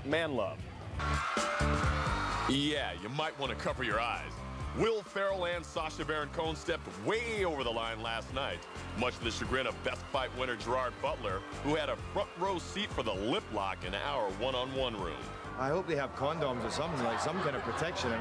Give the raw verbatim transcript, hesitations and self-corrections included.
man love. Yeah, you might want to cover your eyes. Will Ferrell and Sacha Cohen stepped way over the line last night, much to the chagrin of Best Fight winner Gerard Butler, who had a front row seat for the lip lock in our one-on-one room. I hope they have condoms or something, like some kind of protection.